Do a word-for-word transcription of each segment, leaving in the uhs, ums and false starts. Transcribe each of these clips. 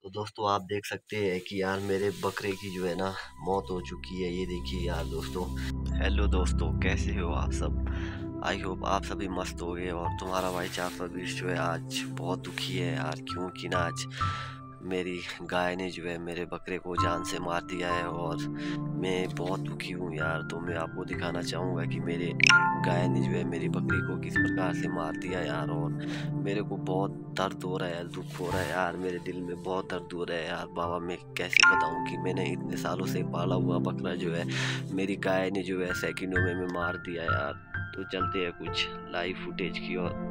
तो दोस्तों आप देख सकते हैं कि यार मेरे बकरे की जो है ना मौत हो चुकी है। ये देखिए यार दोस्तों। हेलो दोस्तों, कैसे हो आप सब? आई होप आप सभी मस्त हो गए। और तुम्हारा भाई चाफा भी जो है आज बहुत दुखी है यार, क्योंकि ना आज मेरी गाय ने जो है मेरे बकरे को जान से मार दिया है और मैं बहुत दुखी हूँ यार। तो मैं आपको दिखाना चाहूँगा कि मेरे गाय ने जो है मेरी बकरी को किस प्रकार से मार दिया यार। और मेरे को बहुत दर्द हो रहा है यार, दुख हो रहा है यार, मेरे दिल में बहुत दर्द हो रहा है यार। बाबा मैं कैसे बताऊँ कि मैंने इतने सालों से पाला हुआ बकरा जो है मेरी गाय ने जो है सेकंडों में, में मार दिया यार। तो चलते हैं कुछ लाइव फुटेज की ओर।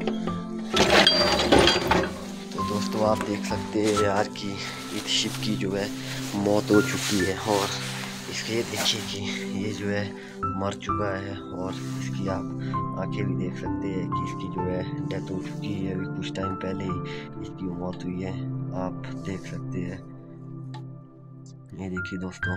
तो दोस्तों आप देख सकते हैं यार कि इस शिप की जो है मौत हो चुकी है। और इसके देखिए कि ये जो है मर चुका है। और इसकी आप आंखें भी देख सकते हैं कि इसकी जो है डेथ हो चुकी है। अभी कुछ टाइम पहले ही इसकी मौत हुई है, आप देख सकते हैं। ये देखिए दोस्तों,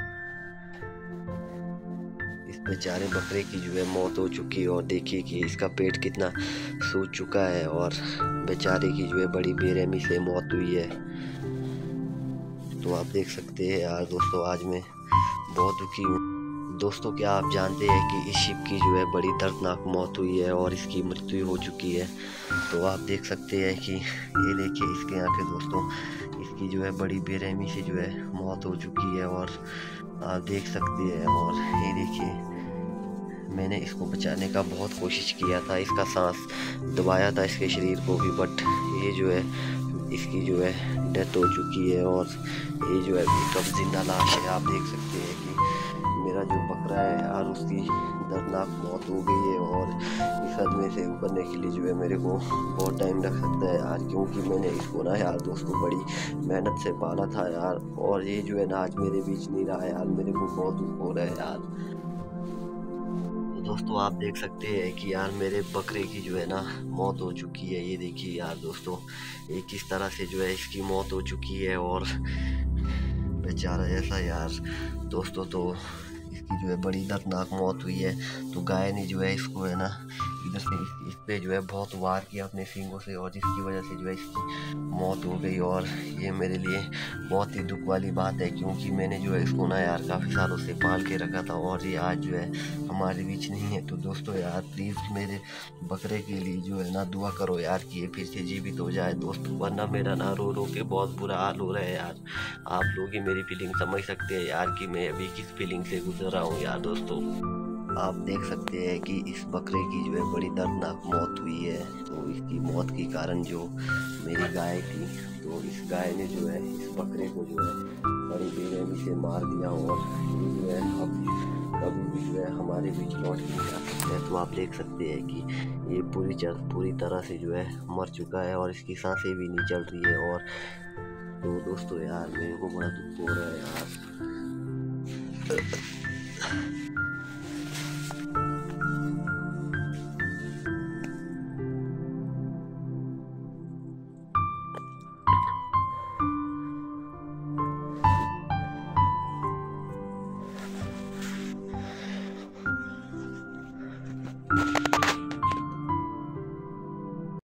इस बेचारे बकरे की जो है मौत हो चुकी है। और देखिए कि इसका पेट कितना सूज चुका है और बेचारे की जो है बड़ी बेरहमी से मौत हुई है। तो आप देख सकते हैं यार दोस्तों, आज मैं बहुत दुखी हूँ। दोस्तों क्या आप जानते हैं कि इस शिप की जो है बड़ी दर्दनाक मौत हुई है और इसकी मृत्यु हो चुकी है। तो आप देख सकते हैं कि ये देखिए इसके आंखें दोस्तों, इसकी जो है बड़ी बेरहमी से जो है मौत हो चुकी है। और आप देख सकते हैं। और ये देखिए मैंने इसको बचाने का बहुत कोशिश किया था, इसका सांस दबाया था इसके शरीर को भी, बट ये जो है इसकी जो है डेथ हो चुकी है। और ये जो है कब जिंदा लाश है। आप देख सकते हैं कि मेरा जो बकरा है यार उसकी दर्दनाक मौत हो गई है। और इस सदमे से उबरने के लिए जो है मेरे को बहुत टाइम लग सकता है यार, क्योंकि मैंने इसको ना यार दोस्तों बड़ी मेहनत से पाला था यार। और ये जो है ना आज मेरे बीच नहीं रहा यार, मेरे को बहुत दुख हो रहा है यार। तो दोस्तों आप देख सकते हैं कि यार मेरे बकरे की जो है ना मौत हो चुकी है। ये देखिए यार दोस्तों, ये किस तरह से जो है इसकी मौत हो चुकी है। और बेचारा ऐसा यार दोस्तों, तो इसकी जो है बड़ी दर्दनाक मौत हुई है। तो गाय ने जो है इसको है ना इधर से इस, इस पे जो है बहुत वार किया अपने सींगों से, और जिसकी वजह से जो है इसकी मौत हो गई। और ये मेरे लिए बहुत ही दुख वाली बात है, क्योंकि मैंने जो है इसको ना यार काफ़ी सालों से पाल के रखा था और ये आज जो है हमारे बीच नहीं है। तो दोस्तों यार प्लीज़ मेरे बकरे के लिए जो है ना दुआ करो यार कि ये फिर से जीवित हो जाए दोस्तों, वरना मेरा ना रो रो के बहुत बुरा हाल हो रहा है यार। आप लोग ही मेरी फीलिंग समझ सकते हैं यार कि मैं अभी किस फीलिंग से गुजर रहा हूँ यार दोस्तों। आप देख सकते हैं कि इस बकरे की जो है बड़ी दर्दनाक मौत हुई है। तो इसकी मौत के कारण जो मेरी गाय थी, तो इस गाय ने जो है इस बकरे को जो है बड़ी बेरहमी से मार दिया। और ये जो है अब कभी भी जो है हमारे बीच लौट के नहीं आ सकते हैं। तो आप देख सकते हैं कि ये पूरी चर पूरी तरह से जो है मर चुका है और इसकी सांसें भी नहीं चल रही है। और तो दोस्तों यार मेरे को बड़ा दुख हो रहा है यार।